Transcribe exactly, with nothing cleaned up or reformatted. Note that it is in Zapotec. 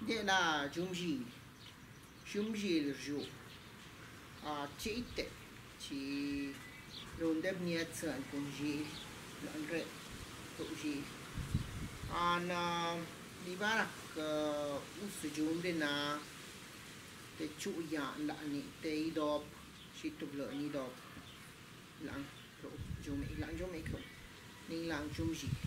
Vậy là Dxum Zhily Dxum Zhily rượu à chỉ tệ chỉ luôn đẹp nhiệt sẵn cùng Zhily lợn rệ tụ Zhily an đi ba là u sử dụng để na để chủ dạng lại ní để đọc chỉ tục lợi ní đọc lặng rượu Dxum ấy lặng Dxum ấy không nên lặng Dxum Zhily